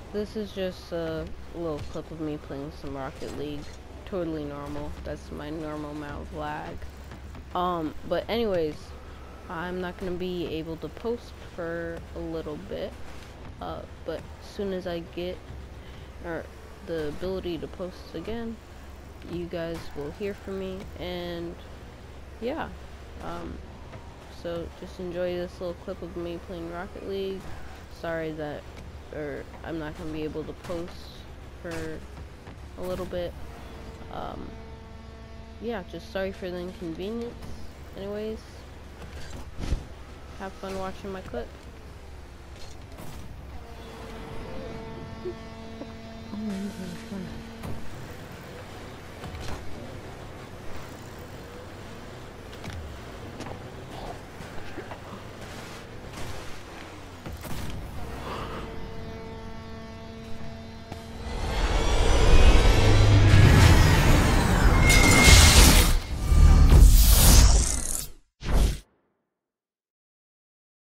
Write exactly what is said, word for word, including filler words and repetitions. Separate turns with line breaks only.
this is just a little clip of me playing some Rocket League. Totally normal. That's my normal amount of lag. Um, but anyways, I'm not gonna be able to post for a little bit. Uh, but as soon as I get or the ability to post again, you guys will hear from me. And yeah, um, so just enjoy this little clip of me playing Rocket League. Sorry that, or I'm not gonna be able to post for a little bit. Um, yeah, just sorry for the inconvenience. Anyways, have fun watching my clip.
Oh, this is fun.